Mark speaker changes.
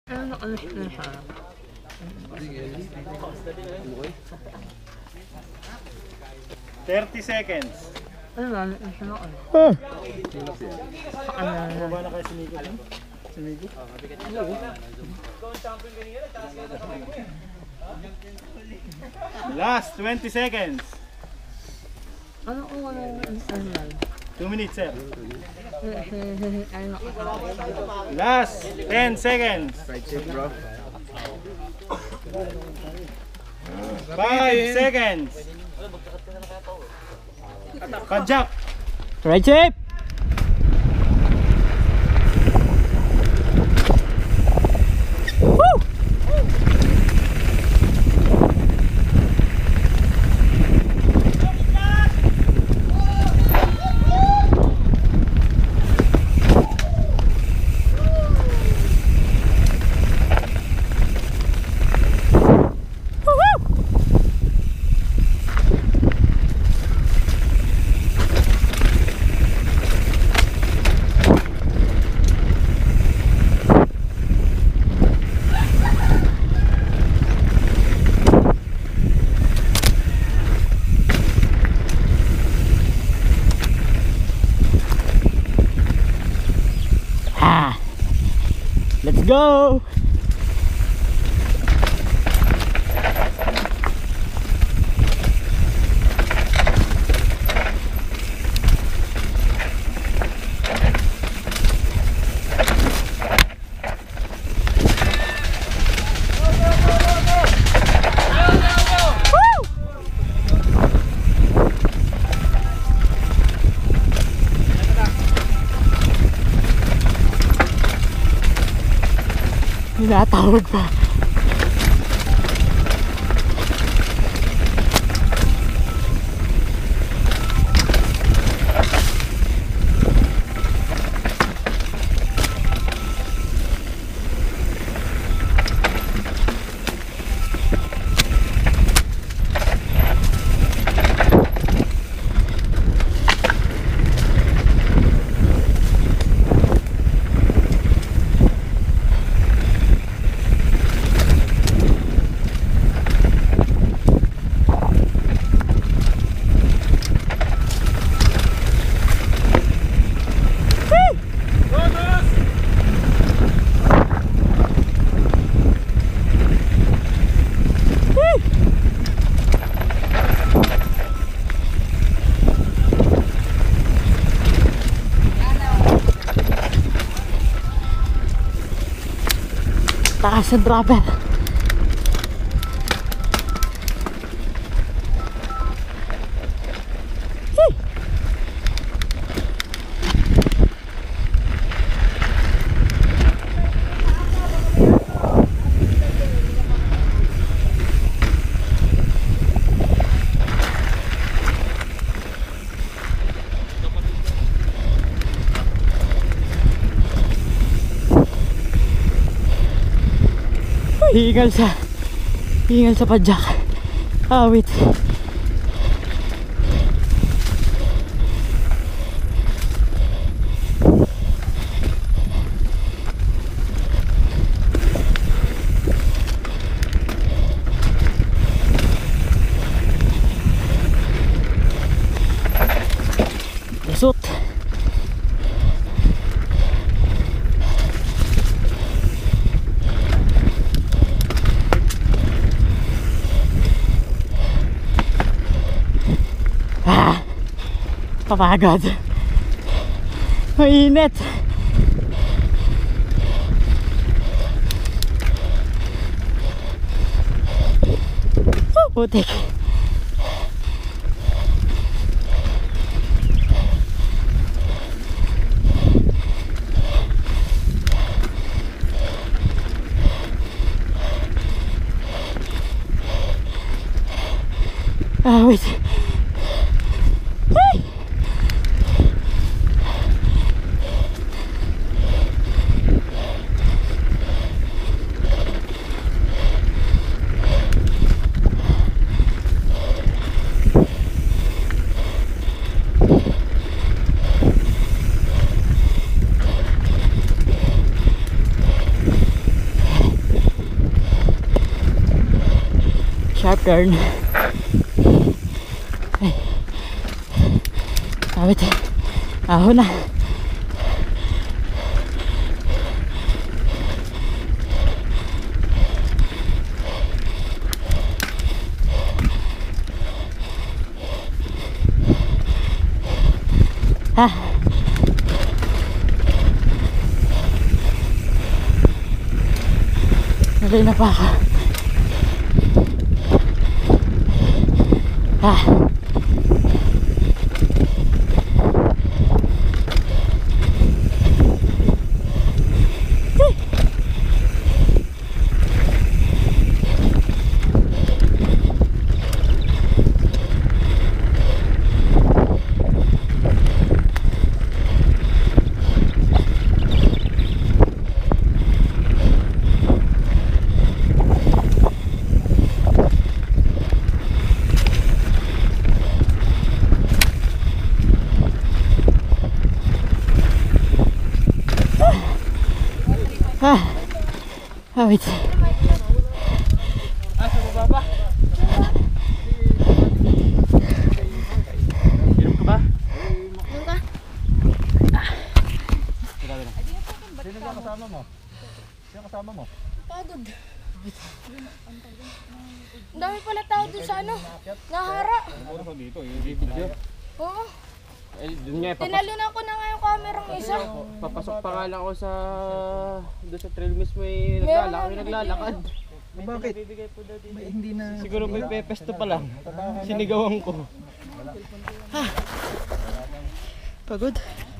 Speaker 1: 30 seconds.
Speaker 2: Ah.
Speaker 1: Baba na kayo sinigo. Sinigo? Last 20 seconds. 2 minutes, sir. Last 10 seconds.
Speaker 3: Right shape, bro.
Speaker 1: 5 seconds. Padjak.
Speaker 2: Right shape! Let's go! Tinatawag pa. Takas ng dropper. Hingal sa padjak. Wait. Lusot. Papagod. Mainit. Putik. Wait. sharp turn. Ay. Awit. Ahon na. Ha. Nalay na pa ako. Ha. Wait.
Speaker 1: Sa baba ba? Hirap ka ba?
Speaker 3: Yung ka?
Speaker 1: Sino ka kasama mo? Sino kasama mo?
Speaker 3: Pagod. Ang dami pala tao dun sa ano. Nahara.
Speaker 1: Ano ko dito? Yung video.
Speaker 3: Oo.
Speaker 4: Eh, dun nga,
Speaker 3: Tinalon ako na nga yung kamerang isa.
Speaker 4: papasok pa nga lang ako sa doon sa trail mismo eh, naglalakad.
Speaker 5: Bakit? Hindi na...
Speaker 4: Siguro may pepesto pa lang. Sinigawan ko.
Speaker 2: Pagod.